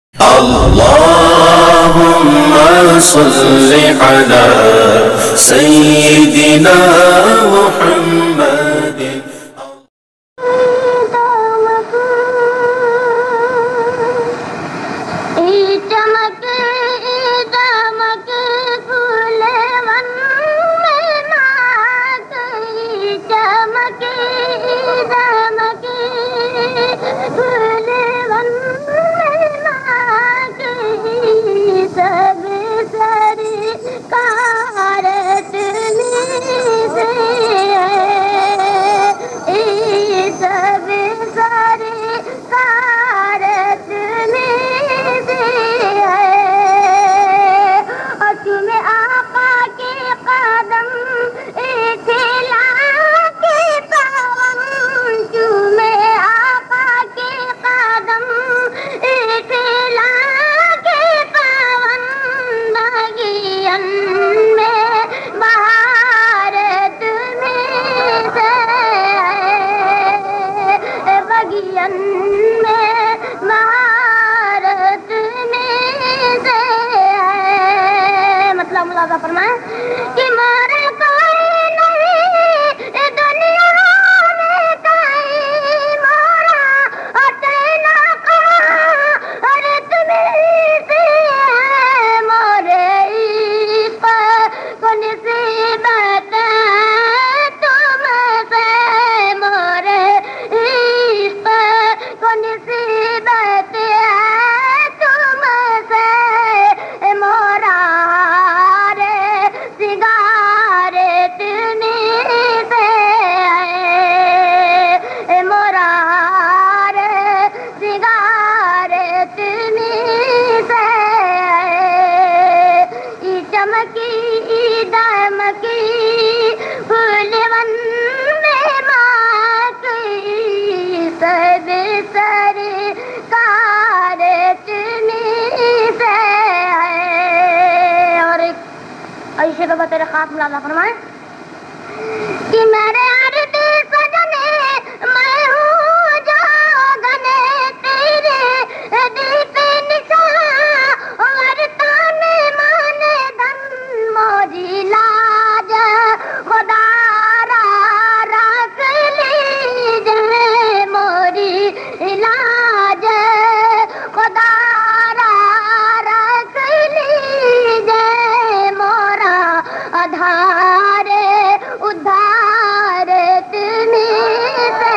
اللهم صل على سيدنا محمد. فرمائیں کہ مارا کوئی نہیں دنیا میں کہیں مارا اٹینا اور تمہیں سے مورے عشق کو نصیبت تم سے مورے عشق کو نصیبت تم سے مورا تیرے خاص ملازہ فرمائیں کہ میرے عرض سجنے میں ہوں جو گنے تیرے دل پہ نشان اور تانے مانے دن موجی لاج خدا را رکھ لیجے موری لاج خدا را رکھ لیجے مورا ادھار ادھار تمہیں سے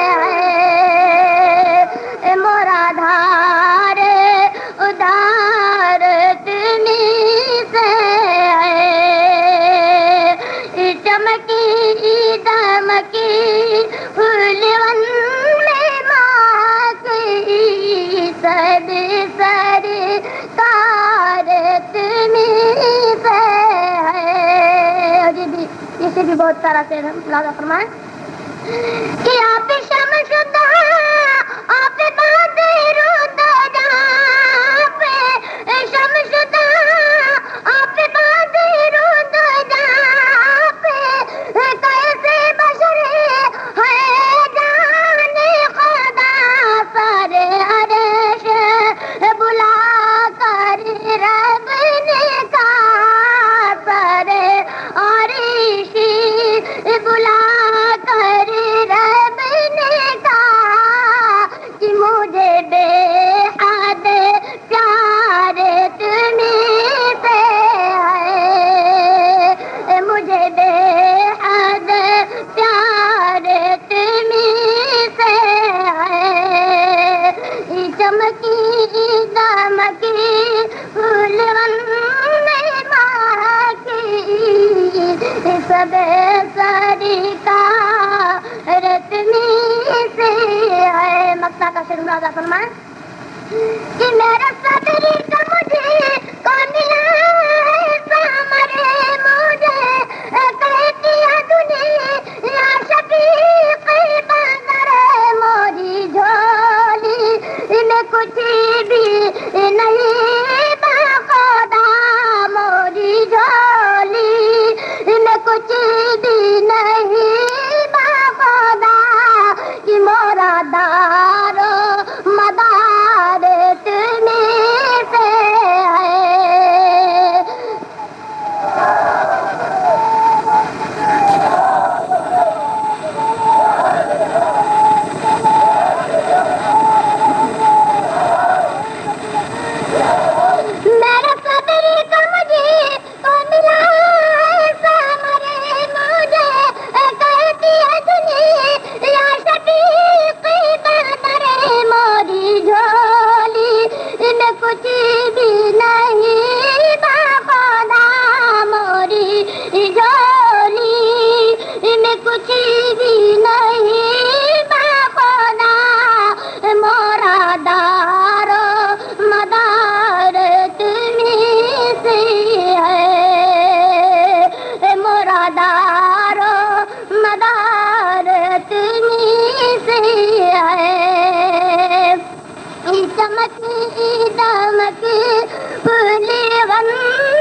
ہے مورا دھار ادھار تمہیں سے ہے چمکی دمکی پھولون میں ماں کی سب سرکار تمہیں سے اسے بھی بہت سارا سے ملازہ فرمائیں کہ آپ شمس آپ بادر آپ شمس آپ بادر کیسے بشر ہے جانے خدا سارے عرش بلا کر رب نے کہا سارے بلا کر رب نے کہا کہ مجھے بے حد پیار تمہیں سے ہے مجھے بے حد پیار تمہیں سے ہے چمکی دمکی پھولون میں ماں کی سب سرکار تمہیں سے ہے مقصد کا شروع ملازہ فرمائیں کہ میرا صدری کا مجھے کون ملا ہے سامرے مجھے کہتی ہے دنیا شفیق بندر موری جھولی میں کچھ بھی نہیں بخدا موری جھولی میں کچھ بھی نہیں بخدا کہ مورا دارو مدار تمہیں غم